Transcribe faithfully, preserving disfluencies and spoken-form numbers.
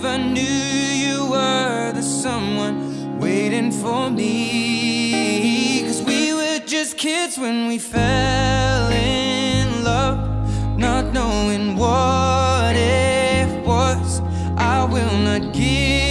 I knew you were the someone waiting for me. Cause we were just kids when we fell in love, not knowing what it was. I will not give